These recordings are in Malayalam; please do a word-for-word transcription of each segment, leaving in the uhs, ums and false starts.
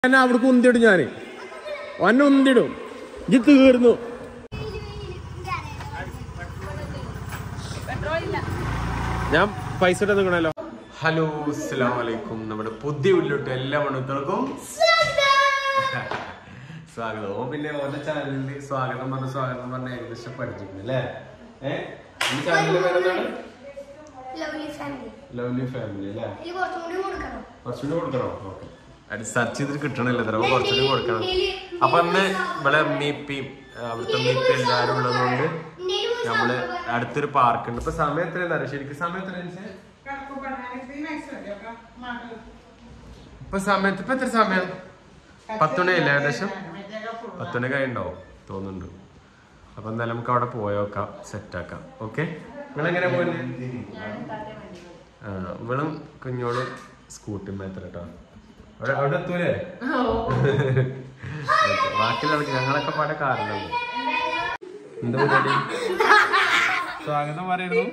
അവിടേക്ക് ഉന്തിടും ഞാന് ഒന്നെ ഉന്തിടും ഇത് തീർന്നു. ഞാൻ പൈസ ഇട്ട് നിൽക്കണല്ലോ. ഹലോ അസ്സലാമു അലൈക്കും. നമ്മുടെ പുതിയ വീട്ടിലോട്ട് എല്ലാ മണുക്കൾക്കും സ്വാഗതം. ഓ പിന്നെ ഓന്റെ ചാനലിൽ സ്വാഗതം പറഞ്ഞ സ്വാഗതം പറഞ്ഞ ഏകദേശം പഠിച്ചിട്ടുണ്ട് അല്ലേ? ഏഹ് ഈ ചാനലിന്റെ പേരെന്താണ്? ലവ്ലി ഫാമിലി അല്ലേ? കുറച്ചുകൂടി കൊടുക്കണോ? ഓക്കെ, അത് സെർച്ച് ചെയ്തിട്ട് കിട്ടണില്ല, തരാം കുറച്ചുകൂടി കൊടുക്കണം. അപ്പൊ അന്ന് ഇവിടെ മീപ്പിയും അവിടുത്തെ മീപ്പി എല്ലാരും ഉള്ളതുകൊണ്ട് നമ്മള് അടുത്തൊരു പാർക്ക് ഉണ്ട്. ഇപ്പൊ സമയം എത്രയെന്ന് അറിയാം ശരിക്കും? സമയം എത്ര ഇപ്പൊ സമയത്ത് ഇപ്പൊ എത്ര സമയം? പത്തുമണിയല്ല ഏകദേശം? പത്തുമണി കഴിഞ്ഞുണ്ടാവും തോന്നുന്നുണ്ട്. അപ്പൊ എന്തായാലും നമുക്ക് അവിടെ പോയോക്കാം, സെറ്റാക്കാം. ഓക്കെ, നിങ്ങളെങ്ങനെ പോയി? ആ ഇവളും കുഞ്ഞോളും സ്കൂട്ടി മേത്ര കേട്ടോ. അവിടെ അവിടെ എത്തൂലേ? ബാക്കിയുള്ള ഞങ്ങളൊക്കെ പാടെ കാരണം എന്താ പരിപാടി? സ്വാഗതം പറയുന്നു.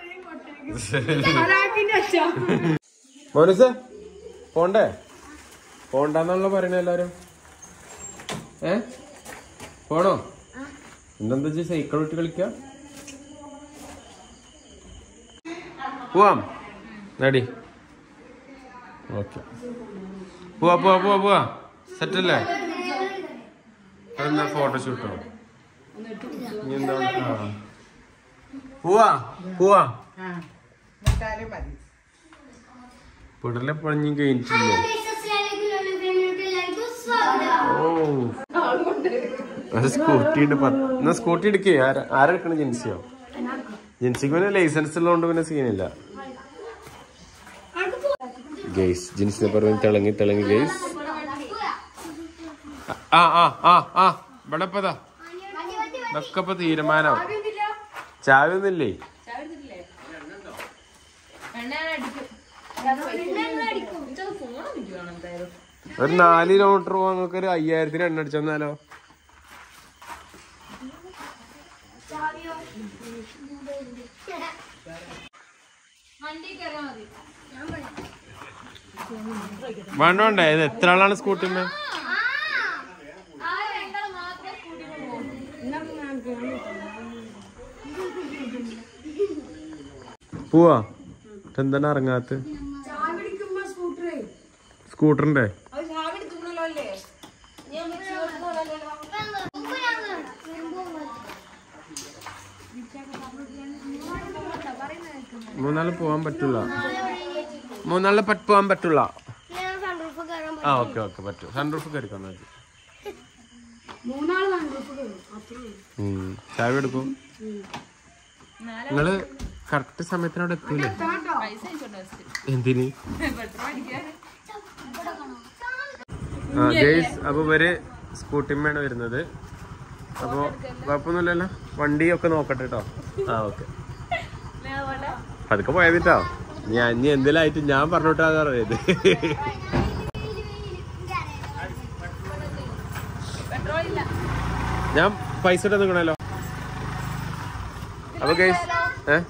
മോനുസേ പോണ്ടേ? പോണ്ടെന്നുള്ള പറയണ എല്ലാരും. ഏ പോണോ? എന്തെന്താ വെച്ചാ സൈക്കിൾ വിട്ട് കളിക്ക? പോവാം റെഡി. ഓക്കെ, പോവാ പോവാ പോവാ പോവാ. സെറ്റല്ലേ? അതെന്താ ഫോട്ടോഷൂട്ടോ? ഇനി എന്താ? പോവാ പോവാ. പിടലെ പണിഞ്ഞ് കഴിഞ്ഞിട്ടില്ലേ? ഓ അത് സ്കൂട്ടി ഉണ്ട്. എന്നാ സ്കൂട്ടി എടുക്കേ. ആരാ ആരെടുക്കണ? ജിൻസിയോ? ജിൻസിക്ക് പിന്നെ ലൈസൻസ് ഉള്ളതുകൊണ്ട് പിന്നെ സീനില്ല. ഗെയ്സ് ജിൻസിനെ പറഞ്ഞ് തിളങ്ങി തിളങ്ങി ഗെയ്സ്. ആ ആ ആ ആ ഇവിടെ ഇപ്പതാ ഇതൊക്കെ ഇപ്പൊ തീരുമാനം. ചാവൊന്നില്ലേ? ഒരു നാല് കിലോമീറ്റർ പോവാൻ നിങ്ങൾക്ക് ഒരു അയ്യായിരത്തിന് എണ്ണ അടിച്ചു തന്നാലോ? വേണ്ട വേണ്ട. ഇത് എത്ര ആളാണ് സ്കൂട്ടിമ്മ? പോവാ. എന്താണ് ഇറങ്ങാത്ത? സ്കൂട്ടറിന്റെ മൂന്നാള് പോവാൻ പറ്റൂല. മൂന്നാളില് പറ്റ് പോവാൻ പറ്റൂല. ആ ഓക്കെ ഓക്കെ പറ്റും. സൺറൂഫ് കയറിക്കാൻ മതി. ചായ എടുക്കും. നിങ്ങള് കറക്റ്റ് സമയത്തിന് അവിടെ എത്തൂലേ? എന്തിന്? ആ ഗേസ് അപ്പൊ ഇവര് സ്കൂട്ടിമ്മയാണ് വരുന്നത്. അപ്പൊ കുഴപ്പമൊന്നുമില്ലല്ലോ. വണ്ടിയൊക്കെ നോക്കട്ടെ കേട്ടോ. ആ ഓക്കെ, പതുക്കെ പോയതിട്ടോ. ഞാൻ ഇനി എന്തെല്ലായിട്ട് ഞാൻ പറഞ്ഞോട്ടാന്ന് പറയുന്നത്. ഞാൻ പൈസ ഇട്ട് നിൽക്കണല്ലോ. അപ്പൊ ഗൈസ് ഏഹ്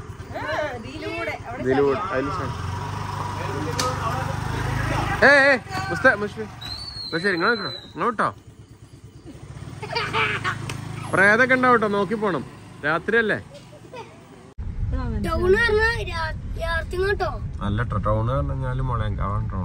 ശരി നിങ്ങൾ നിൽക്കണോ? നിങ്ങൾ വിട്ടോ. പ്രേതൊക്കെ ഉണ്ടാവും കേട്ടോ, നോക്കി പോണം. രാത്രിയല്ലേ? അല്ല ടൗൺ പറഞ്ഞാല് മുളയങ്കാവാൻ ടൗൺ.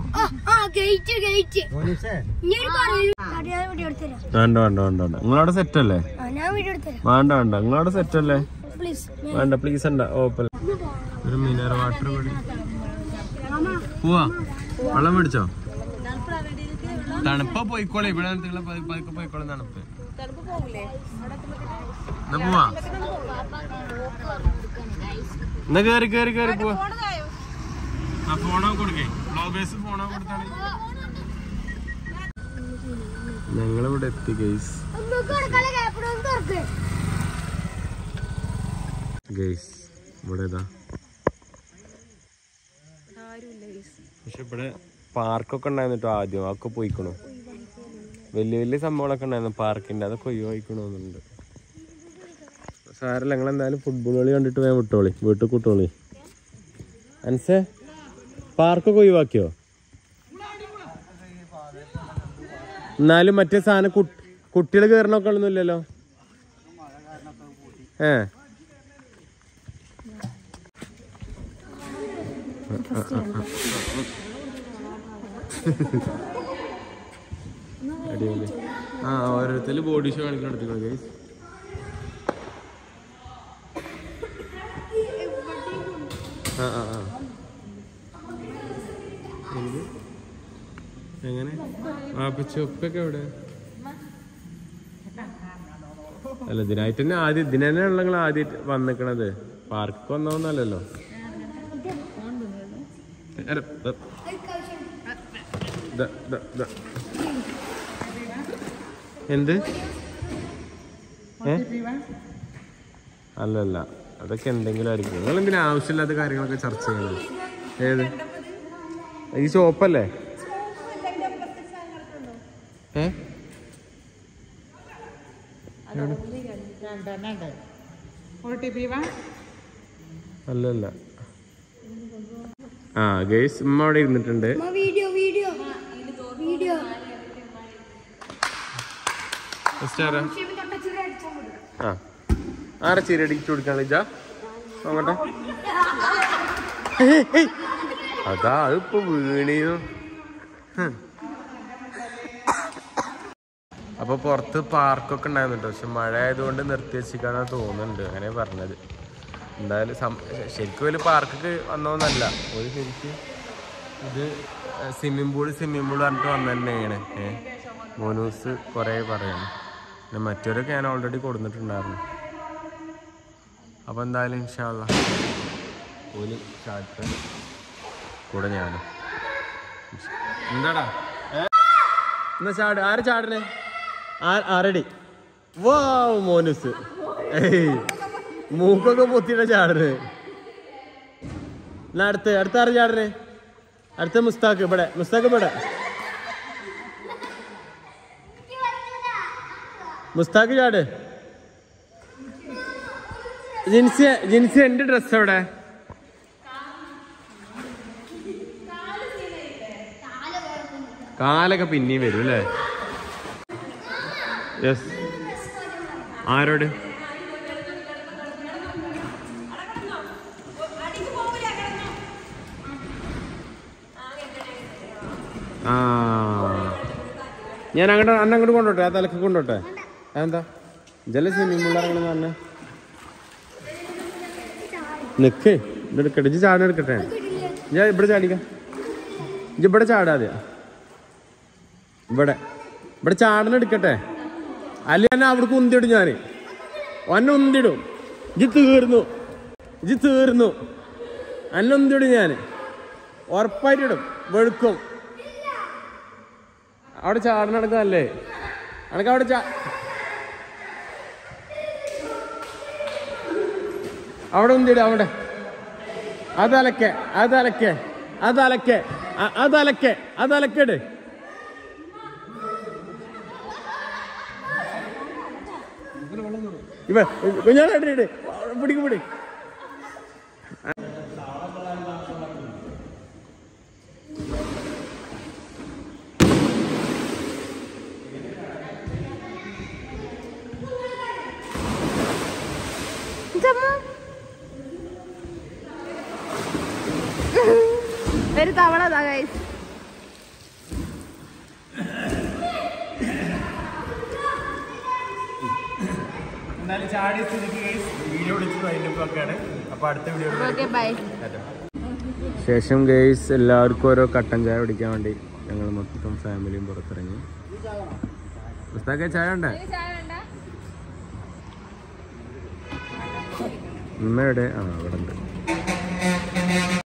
വേണ്ട വേണ്ട വേണ്ട വേണ്ട. നിങ്ങളവിടെ സെറ്റ് അല്ലേ? വേണ്ട വേണ്ട. നിങ്ങളവിടെ സെറ്റ് അല്ലേ? വേണ്ട പ്ലീസ് വേണ്ട. ഓപ്പൺ ഒരു മിനറൽ വാട്ടർ കൂടി. പോവാ. വെള്ളം മേടിച്ചോ? തണുപ്പ പോയിക്കോളെ. ഇവിടെ പതുക്കെ പോയിക്കോളെ. തണുപ്പ് എന്നാ പോവാ. എന്നാ കേറി കേറി കേറി പോവാ. ആ ഫോണോ കൊടുക്കേ. ബ്ലോഗേഴ്സ് ഫോണോ കൊടുത്താണ്. ഞങ്ങളിവിടെ എത്തി ഗൈസ്. ഗൈസ് ഇവിടെ ഇതാ. പക്ഷെ ഇവിടെ പാർക്കൊക്കെ ഉണ്ടായിരുന്നു കേട്ടോ ആദ്യം. അതൊക്കെ പോയിക്കണു. വലിയ വലിയ സംഭവങ്ങളൊക്കെ ഉണ്ടായിരുന്നു പാർക്കിന്റെ. അതൊക്കെ ഒഴിവായിക്കണമെന്നുണ്ട്. സാരല്ല, ഞങ്ങൾ എന്തായാലും ഫുട്ബോൾ കളി കണ്ടിട്ട് വേഗം വിട്ടോളി. വീട്ടിൽ കൂട്ടോളി. അൻസേ പാർക്കൊക്കെ ഒഴിവാക്കിയോ? എന്നാലും മറ്റേ സാധനം കുട്ടികൾ കയറണൊക്കെ ഒന്നുമില്ലല്ലോ. ഏ അടിപൊളി. ആ ഓരോരുത്തർ ബോഡി ഷോ കാണിക്കാൻ എടുത്തിക്കോ ഗൈസ്. ആ ആ ആ എങ്ങനെ വാപ്പച്ചൊപ്പൊക്കെ എവിടെ? അല്ല ഇതിനായിട്ട് തന്നെ ആദ്യം ഇതിന് തന്നെ ഉള്ള നിങ്ങൾ ആദ്യം വന്നിക്കണത്. പാർക്ക് വന്നോന്നല്ലല്ലോ. എന്ത് അല്ലല്ല അതൊക്കെ എന്തെങ്കിലും ആയിരിക്കും. നിങ്ങൾ എന്തിനാ ആവശ്യമില്ലാത്ത കാര്യങ്ങളൊക്കെ ചർച്ച ചെയ്യുന്നത്? ഏത് ഈ ഷോപ്പല്ലേ? ഏ അല്ലല്ല. ആ ഗൈസ് ഉമ്മ അവിടെ ഇരുന്നിട്ടുണ്ട്. ആ ആരെ ചിരടിച്ചു കൊടുക്കാൻ ഇജാ നോക്കട്ടെ. അതാ അതിപ്പോ വീണീന്നു. അപ്പൊ പുറത്ത് പാർക്കൊക്കെ ഉണ്ടായിരുന്നു കേട്ടോ. പക്ഷെ മഴ ആയതുകൊണ്ട് നിർത്തി വെച്ചിക്കാന്നാ തോന്നുന്നുണ്ട്. അങ്ങനെ പറഞ്ഞത്. എന്തായാലും ശരിക്കും ഒരു പാർക്കൊക്കെ വന്നോന്നല്ല, ഒരു ശരിക്കും ഇത് സ്വിമ്മിംഗ് പൂൾ സ്വിമ്മിംഗ് പൂൾ പറഞ്ഞിട്ട് വന്നു തന്നെയാണ്. ഏഹ് മോനൂസ് കുറേ പറയാണ്. പിന്നെ മറ്റവരൊക്കെ ഞാൻ ഓൾറെഡി കൊടുത്തിട്ടുണ്ടായിരുന്നു. അപ്പോൾ എന്തായാലും ഇൻഷാ അല്ലാഹ് ഒരു ചാട്ട് കൂടെ ഞാനും. എന്താടാ എന്നാ ചാട്. ആര് ചാടണേ? ആരടി? വാ മോനൂസ്. ഏയ് മൂക്കൊക്കെ പൊത്തിയുടെ ചാടണേ. എന്നാ അടുത്ത് അടുത്ത ആര് ചാടണേ? അടുത്ത മുസ്താഖ്. ഇവിടെ മുസ്താഖ് ഇവിടെ. മുസ്താഖ് ചാട്. ജിൻസി ജിൻസി എന്റെ ഡ്രസ് എവിടെ? കാലൊക്കെ പിന്നെയും വരും അല്ലേ? യെസ്. ആരോട്? ആ ഞാൻ അങ്ങോട്ട് അന്ന അങ്ങോട്ട് കൊണ്ടോട്ടെ? ആ തലക്ക് കൊണ്ടോട്ടെ? അതെന്താ ജല സ്വിമ്മിംഗ് പൂളിറങ്ങണമെന്ന് പറഞ്ഞ നിക്ക് ഇതെടുക്കട്ടെ. ഇജ്ജ് ചാട എടുക്കട്ടെ. ഞാൻ ഇവിടെ ചാടിക്കാം. ഇജ്ജ് ഇവിടെ ചാടാതെ. ഇവിടെ ഇവിടെ ചാടന എടുക്കട്ടെ. അല്ലെ എന്നെ അവിടേക്ക് ഉന്തിടും. ഞാൻ എന്നെ ഉന്തിടും. ഇജ്ജ് തീർന്നു. ഇജ്ജ് തീർന്നു. എന്നെ ഉന്തിടും. ഞാൻ ഉറപ്പായിട്ടിടും. വെളുക്കും. അവിടെ ചാടന എടുക്കാനല്ലേ? അനക്ക് അവിടെ ചാ അവിടെ ഉന്തിടും. അവിടെ അതലക്കെ അതലക്കെ അതലക്കെ അതലക്കെ അതലക്കെട്. ഇവ കുഞ്ഞാട് പിടിക്കും പിടി. ഒരു തവള ഗൈസ്. എന്നാലും ചാടിയ സ്ഥിതിക്ക് വീഡിയോ വിളിച്ച് കഴിഞ്ഞപ്പോഴൊക്കെയാണ്. അപ്പോൾ അടുത്ത വീഡിയോ ശേഷം ഗൈസ് എല്ലാവർക്കും ഓരോ കട്ടൻ ചായ കുടിക്കാൻ വേണ്ടി ഞങ്ങൾ മൊത്തം ഫാമിലിയും പുറത്തിറങ്ങി. പുസ്തക ചായ ഉണ്ടേ? ഉമ്മയുടെ ആ അവിടെ ഉണ്ട്.